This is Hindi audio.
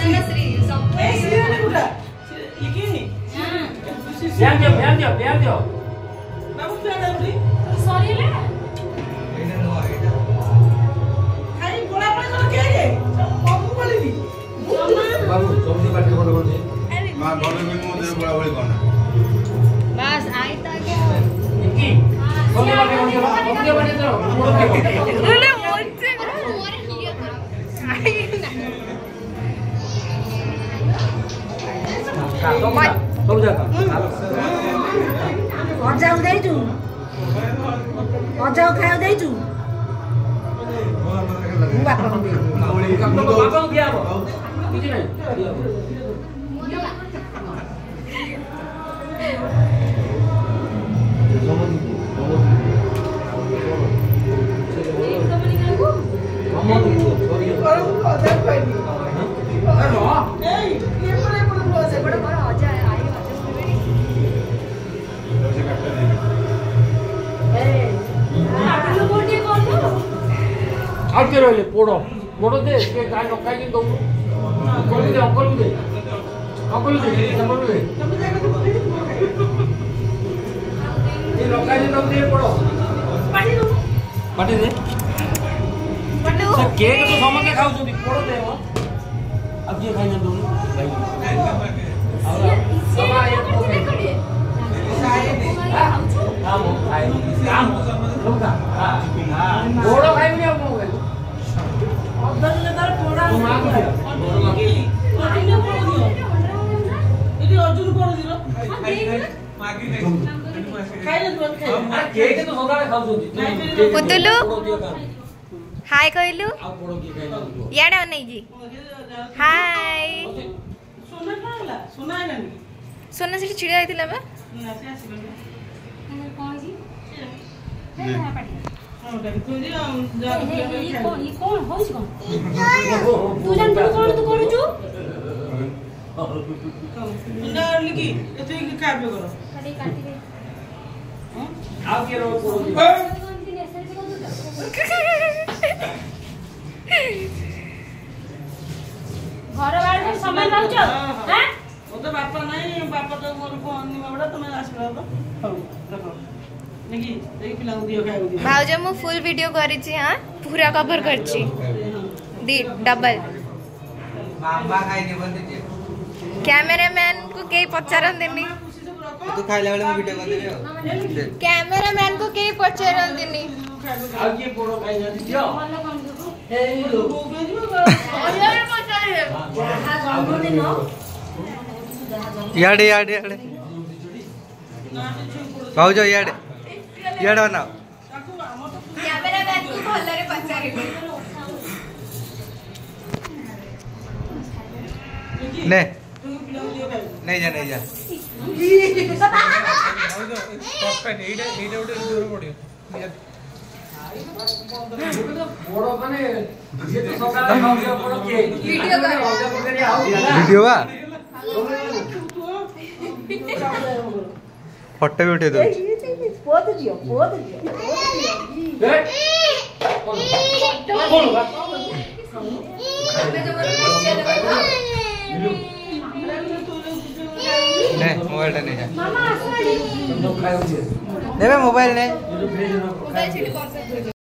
बस आई था क्या अजाऊ देचु अजाऊ खायो देचु बापा को दे बापा को दिया हो किछ नहीं आगे रहिले पोड़ो पोड़ो दे के गाय नकाई के दो अंकल दे अंकल दे अंकल दे अंकल दे ये नकाई के दो दे पोड़ो पाटी दे पाटी से केक तो समझ के खाऊ छथि पोड़ो दे हो अब ये खाई न दो भाई अब ये काम खाए काम लोगा हां पोड़ो खाई नहीं अब अदर ने तार पोड़ा मांग दिया इदी अर्जुन पोड़ दिलो मागी खाई न तुम खाई केक तो सदाळे खाऊ छथि पुतलू हाय कहलु आ पोड़ो की खाई न याडा नहीं जी हाय सोना काला सोना है ना सोना से चिड़िया आइतिला बा ना से आसी कौन जी कौन होइछ कौन तू जान तू कौन तू करू छु ना लिखी एते की काबे करो काटी काटी दे आ के रो पोड़ो घर बाहर समय लाउछ हैं ओ तो बापा नहीं बापा तो मोर फोन नि बड़ा तुम आसला तो हो रखो नेकी देख पिला दियो खाइ दियो भाउज मु फुल वीडियो करिछि हां पूरा कवर करछि दी डबल बाबा खाइ ने बंद दे कैमरामैन को के पचारन देनी तू खाइला वाले में वीडियो कर दे कैमरामैन को के पचारन देनी आगे पोड़ो खाई न दियो हे लो अरे पचारे याडे याडे याडे भाऊ जो याडे याडो ना कैमरामैन को भलरे पचारे ने नहीं जा पोड़ो माने ये तो सदाळे खाऊ दियो पोड़ो के वीडियो वा फोटो भी उठे दो पोत दियो ने मोबाइल नहीं जा मामा आसड़ी ने मोबाइल ने मोबाइल छिड़ कर